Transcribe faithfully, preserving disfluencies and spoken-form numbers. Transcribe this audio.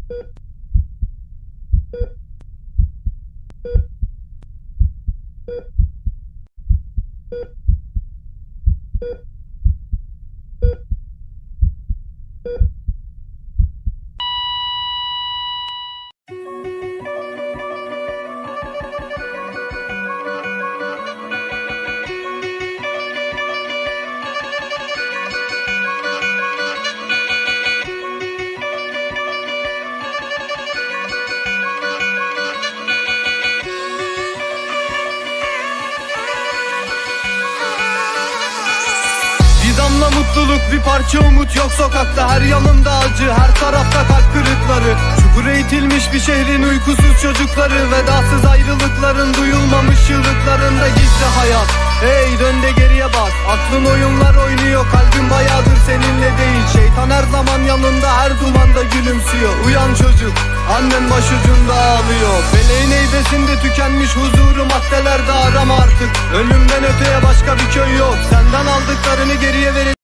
Mutluluk, bir parça umut yok sokakta. Her yanımda acı, her tarafta kalp kırıkları. Çukura itilmiş bir şehrin uykusuz çocukları. Vedasız ayrılıkların duyulmamış çığlıklarında gizli hayat. Hey dön de geriye bak, aklın oyunlar oynuyor. Kalbin bayağıdır seninle değil. Şeytan her zaman yanında, her dumanda gülümsüyor. Uyan çocuk, annen başucunda ağlıyor. Feleğin heybesinde tükenmiş huzuru, maddelerde arama artık. Ölümden öteye başka bir köy yok. Senden